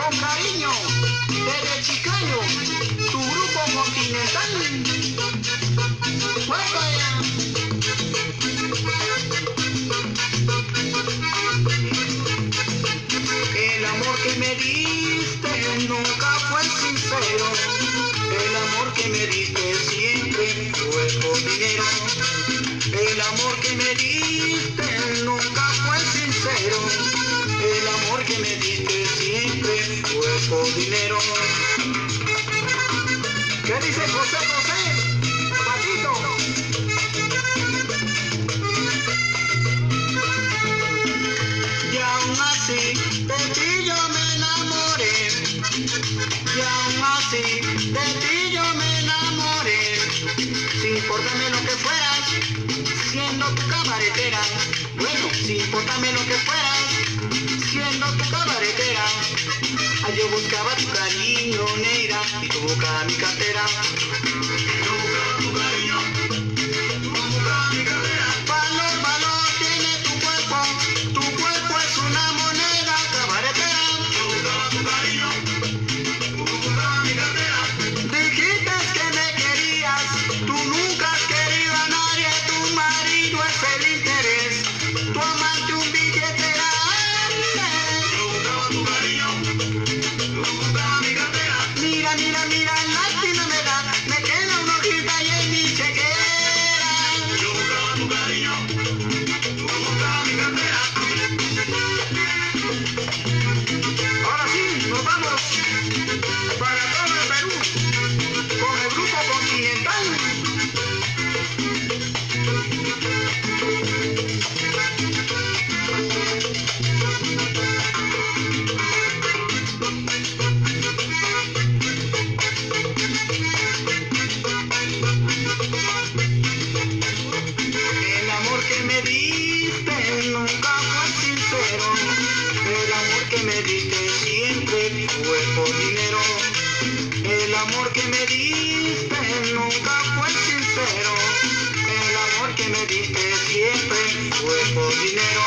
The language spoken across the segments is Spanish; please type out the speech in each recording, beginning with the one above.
con cariño, desde Chicago, tu grupo continental. ¡Fuerte! El amor que me diste nunca fue sincero. El amor que me diste siempre fue por dinero. El amor que me diste nunca fue sincero. El amor que me diste siempre fue por dinero. ¿Qué dice José José? Patito. Y aún así de ti yo me enamoré. Y aún así de ti yo me enamoré. Sin importarme lo que fueras, siendo tu cabaretera. Bueno, sin importarme lo que fueras, siendo tu cabaretera. Ay, yo buscaba tu cariño, negra, y tú buscabas mi cartera. Yo buscaba tu cariño, tú buscabas mi cartera. Valor, valor tiene tu cuerpo es una moneda cabaretera. Yo buscaba tu cariño, tú buscabas mi cartera. Dijiste que me querías, tú nunca has querido a nadie, tu marido es el interés, tu amante un billete grande. Yo buscaba tu cariño, tú buscabas mi cartera. Mira, mira, mira, lástima me da, me queda una hojita y en mi chequera. Yo buscaba tu cariño, tú buscabas mi cartera. Ahora sí, nos vamos para todo el Perú con el grupo continental. El amor que me diste nunca fue sincero. El amor que me diste siempre fue por dinero. El amor que me diste nunca fue sincero. El amor que me diste siempre fue por dinero.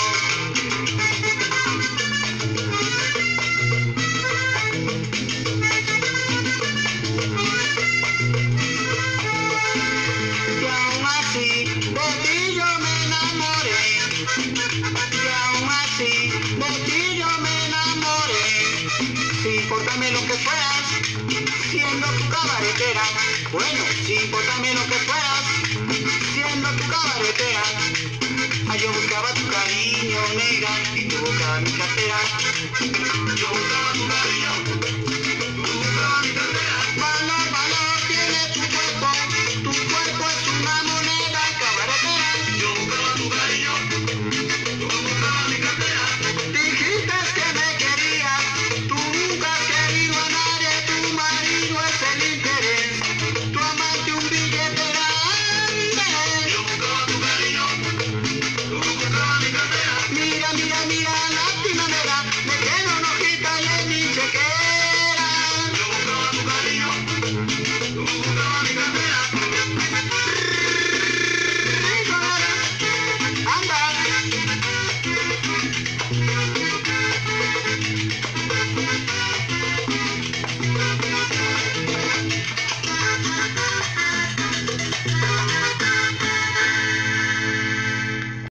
Y aún así de ti yo me enamoré. Y aún así de ti yo me enamoré. Sin importarme lo que fueras, siendo tu cabaretera. Bueno, sin importarme lo que fueras, siendo tu cabaretera. Ay, yo buscaba tu cariño, negra, y tú buscabas mi cartera. Yo buscaba tu cariño.